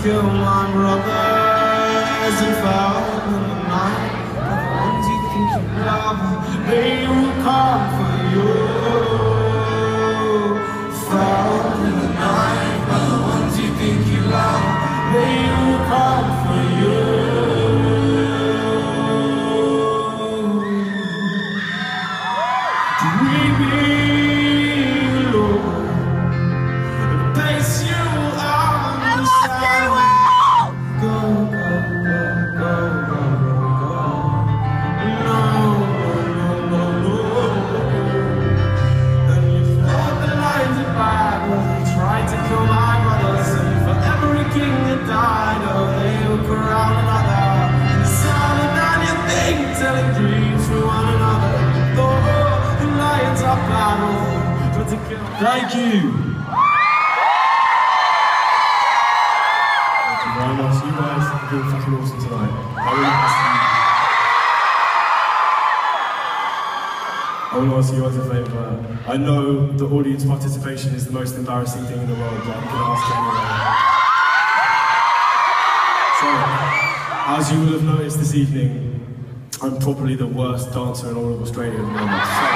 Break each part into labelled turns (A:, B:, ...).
A: kill my brothers and fell in the night. But the ones you think you love, they will come for you. Fell in the night. But the ones you think you love, they will come for you.
B: Thank you. Thank you very much. You guys have been fucking awesome tonight. I want to ask you guys a favour. I know the audience participation is the most embarrassing thing in the world, but I'm going to ask you anyway. So, as you will have noticed this evening, I'm probably the worst dancer in all of Australia at the moment. So,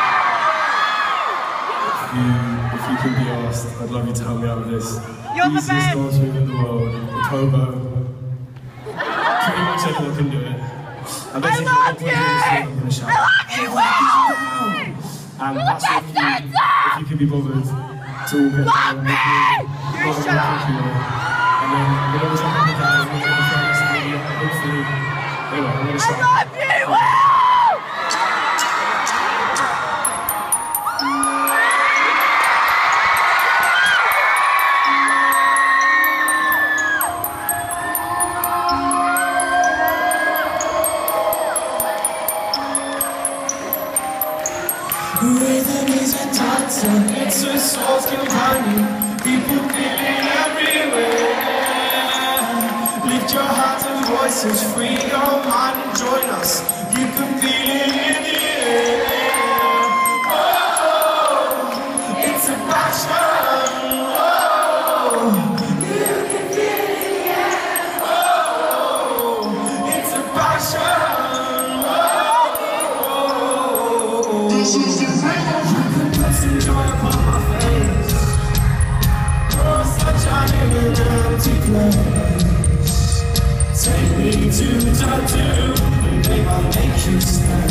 B: if you can be asked, I'd love you to help me out with this.
C: You're the
B: easiest
C: best!
B: dance move in the world, the pogo. Pretty much everyone can do it. And
C: I love you!
B: I'm gonna shout,
C: I love you!
B: and that's if you can be bothered to all get down with me.
C: You shut up!
B: And then we'll always have a down, we're going to try this and hopefully. Anyway, I'm going to shout.
C: I love you! Will!
A: Rhythm is a dancer, it's a soul's companion. People feeling everywhere. Lift your hearts and voices, free your mind and join us. You can feel it in the air. Oh, it's a passion. Oh, you can feel it in the air. Oh, it's a passion. This is the joy upon my face. Oh, sunshine in an empty place. Take me to tattoo, and babe, I'll make you stay.